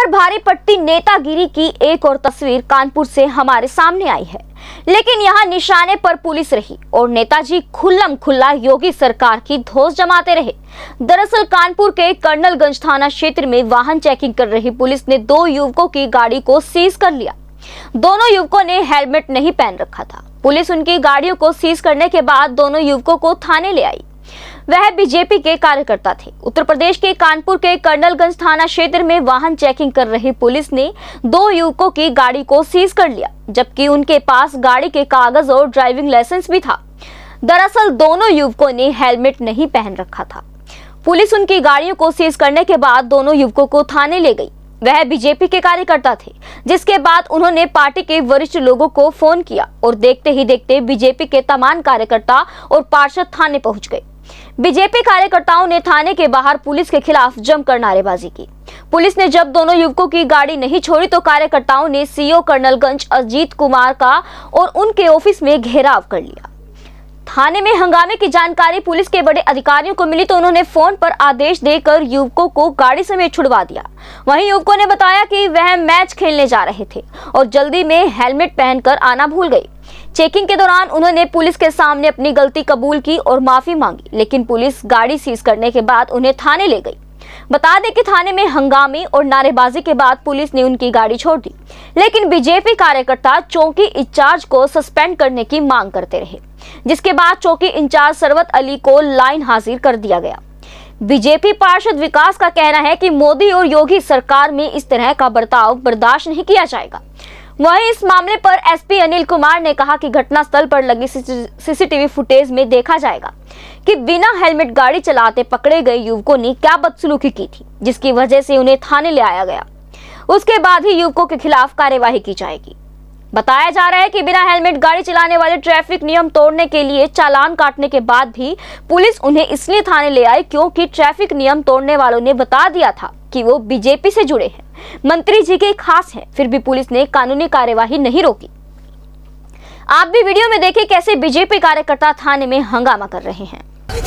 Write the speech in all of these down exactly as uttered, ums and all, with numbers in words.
पर भारी पट्टी नेतागिरी की एक और तस्वीर कानपुर से हमारे सामने आई है, लेकिन यहाँ निशाने पर पुलिस रही और नेताजी खुल्लम खुल्ला योगी सरकार की धौंस जमाते रहे। दरअसल कानपुर के कर्नलगंज थाना क्षेत्र में वाहन चेकिंग कर रही पुलिस ने दो युवकों की गाड़ी को सीज कर लिया। दोनों युवकों ने हेलमेट नहीं पहन रखा था। पुलिस उनकी गाड़ियों को सीज करने के बाद दोनों युवकों को थाने ले आई। वह बीजेपी के कार्यकर्ता थे। उत्तर प्रदेश के कानपुर के कर्नलगंज थाना क्षेत्र में वाहन चेकिंग कर रही पुलिस ने दो युवकों की गाड़ी को सीज कर लिया, जबकि उनके पास गाड़ी के कागज और ड्राइविंग लाइसेंस भी था। दरअसल दोनों युवकों ने हेलमेट नहीं पहन रखा था। पुलिस उनकी गाड़ियों को सीज करने के बाद दोनों युवकों को थाने ले गई। वह बीजेपी के कार्यकर्ता थे, जिसके बाद उन्होंने पार्टी के वरिष्ठ लोगों को फोन किया और देखते ही देखते बीजेपी के तमाम कार्यकर्ता और पार्षद थाने पहुंच गए। बीजेपी कार्यकर्ताओं ने थाने के बाहर पुलिस के खिलाफ जमकर नारेबाजी की। पुलिस ने जब दोनों युवकों की गाड़ी नहीं छोड़ी तो कार्यकर्ताओं ने सीओ कर्नलगंज अजीत कुमार का और उनके ऑफिस में घेराव कर लिया। थाने में हंगामे की जानकारी पुलिस के बड़े अधिकारियों को मिली तो उन्होंने फोन पर आदेश देकर युवकों को गाड़ी समेत छुड़वा दिया। वहीं युवकों ने बताया कि वह मैच खेलने जा रहे थे और जल्दी में हेलमेट पहनकर आना भूल गए। चेकिंग के दौरान उन्होंने पुलिस के सामने अपनी गलती कबूल की और माफी मांगी, लेकिन पुलिस गाड़ी सीज करने के बाद उन्हें थाने ले गई। बता दें कि थाने में हंगामे और नारेबाजी के बाद पुलिस ने उनकी गाड़ी छोड़ दी, लेकिन बीजेपी कार्यकर्ता चौकी इंचार्ज को सस्पेंड करने की मांग करते रहे, जिसके बाद चौकी इंचार्ज सरवत अली को लाइन हाजिर कर दिया गया। बीजेपी पार्षद विकास का कहना है कि मोदी और योगी सरकार में इस तरह का बर्ताव बर्दाश्त नहीं किया जाएगा। वहीं इस मामले पर एसपी अनिल कुमार ने कहा कि घटनास्थल पर लगी सीसीटीवी फुटेज में देखा जाएगा कि बिना हेलमेट गाड़ी चलाते पकड़े गए युवकों ने क्या बदसलूकी की थी, जिसकी वजह से उन्हें थाने ले आया गया। उसके बाद ही युवकों के खिलाफ कार्यवाही की जाएगी। बताया जा रहा है कि बिना हेलमेट गाड़ी चलाने वाले ट्रैफिक नियम तोड़ने के लिए चालान काटने के बाद भी पुलिस उन्हें इसलिए थाने ले आई क्योंकि ट्रैफिक नियम तोड़ने वालों ने बता दिया था कि वो बीजेपी से जुड़े हैं, मंत्री जी के खास हैं। फिर भी पुलिस ने कानूनी कार्यवाही नहीं रोकी। आप भी वीडियो में देखें कैसे बीजेपी कार्यकर्ता थाने में हंगामा कर रहे हैं।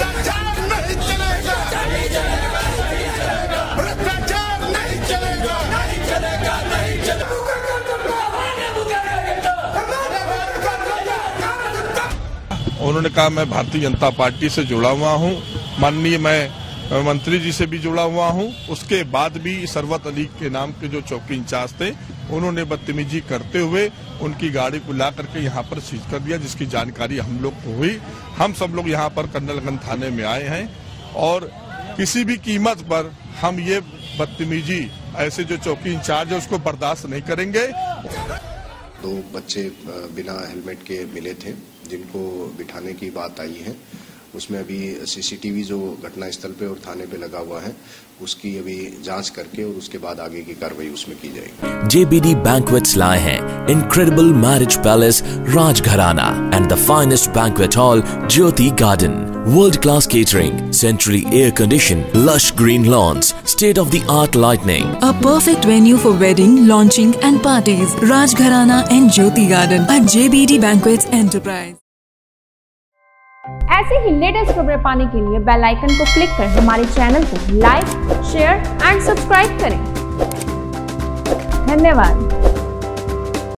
उन्होंने कहा मैं भारतीय जनता पार्टी से जुड़ा हुआ हूं, माननीय मैं मंत्री जी से भी जुड़ा हुआ हूं। उसके बाद भी सरवत अली के नाम के जो चौकी इंचार्ज थे, उन्होंने बदतमीजी करते हुए उनकी गाड़ी को ला करके यहाँ पर सीज कर दिया, जिसकी जानकारी हम लोग को हुई। हम सब लोग यहाँ पर कर्नलगंज थाने में आए हैं और किसी भी कीमत पर हम ये बदतमीजी ऐसे जो चौकी इंचार्ज है उसको बर्दाश्त नहीं करेंगे। दो बच्चे बिना हेलमेट के मिले थे, जिनको बिठाने की बात आई है। उसमें अभी सीसीटीवी जो घटनास्थल पे और थाने पे लगा हुआ है, उसकी अभी जांच करके और उसके बाद आगे की कार्रवाई उसमें की जाएगी। J B D Banquets लाए हैं incredible marriage palace Rajgharana and the finest banquet hall Jyoti Garden. World class catering, centrally air conditioned, lush green lawns, state of the art lighting. A perfect venue for wedding, launching and parties. Rajgharana and Jyoti Garden at J B D Banquets Enterprise. ऐसे ही latest खबरें पाने के लिए bell icon को click कर हमारे channel को like, share and subscribe करें। धन्यवाद।